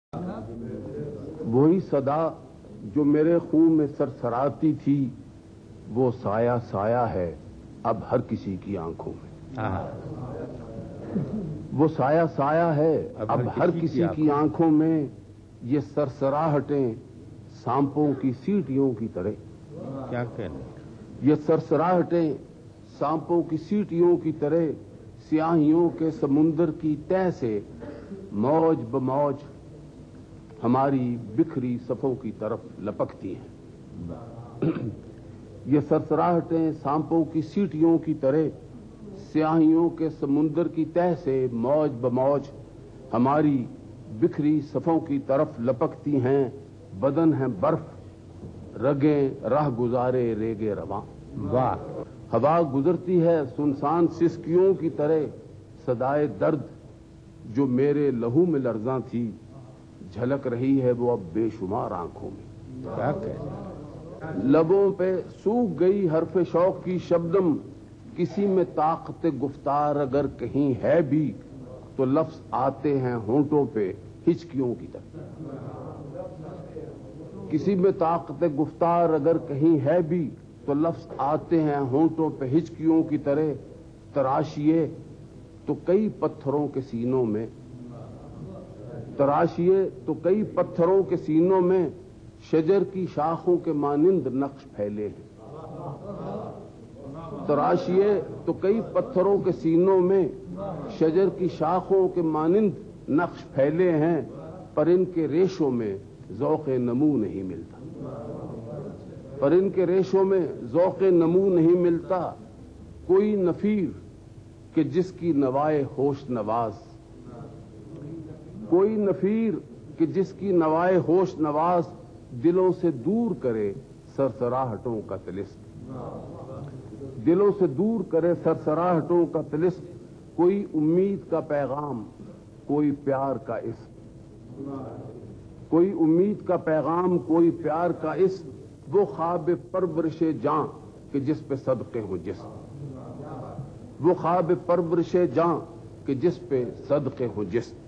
وہی صدا جو میرے خون میں سرسراتی تھی وہ سایہ سایہ ہے اب ہر کسی کی آنکھوں میں۔ وہ سایہ سایہ ہے اب ہر کسی کی آنکھوں میں، یہ سرسراہٹیں سانپوں کی سیٹیوں کی طرح۔ کیا کہنا؟ یہ سرسراہٹیں سانپوں کی سیٹیوں کی طرح سیاہیوں کے سمندر کی تہ سے موج بموج ہماری بکھری صفوں کی طرف لپکتی ہیں۔ یہ سرسراہٹیں سانپوں کی سیٹیوں کی طرح سیاہیوں کے سمندر کی تہ سے موج بموج ہماری بکھری صفوں کی طرف لپکتی ہیں۔ بدن ہیں برف، رگیں راہ گزارے ریگے رواں۔ واہ! ہوا گزرتی ہے سنسان سسکیوں کی طرح، صدائے درد جو میرے لہو میں لرزاں تھی جھلک رہی ہے وہ اب بے شمار آنکھوں میں۔ کیا کہنا؟ لبوں پہ سوکھ گئی حرف شوق کی شبنم، کسی میں طاقت گفتار اگر کہیں ہے بھی تو لفظ آتے ہیں ہونٹوں پہ ہچکیوں کی طرح۔ کسی میں طاقت گفتار اگر کہیں ہے بھی تو لفظ آتے ہیں ہونٹوں پہ ہچکیوں کی طرح۔ تراشیے تو کئی پتھروں کے سینوں میں، تراشیے تو کئی پتھروں کے سینوں میں شجر کی شاخوں کے مانند نقش پھیلے ہیں۔ تراشیے تو کئی پتھروں کے سینوں میں شجر کی شاخوں کے مانند نقش پھیلے ہیں، پر ان کے ریشوں میں ذوق نمو نہیں ملتا۔ پر ان کے ریشوں میں ذوق نمو نہیں ملتا۔ کوئی نفیر کہ جس کی نوائے ہوش نواز، کوئی نفیر کہ جس کی نوائے ہوش نواز دلوں سے دور کرے سرسراہٹوں کا طلسم، دلوں سے دور کرے سرسراہٹوں کا طلسم۔ کوئی امید کا پیغام، کوئی پیار کا اسم، کوئی امید کا پیغام، کوئی پیار کا اسم۔ وہ خواب پرورش جاں کہ جس پہ صدقے ہوں جسم، وہ خواب پرورش جاں کہ جس پہ صدقے ہوں جسم۔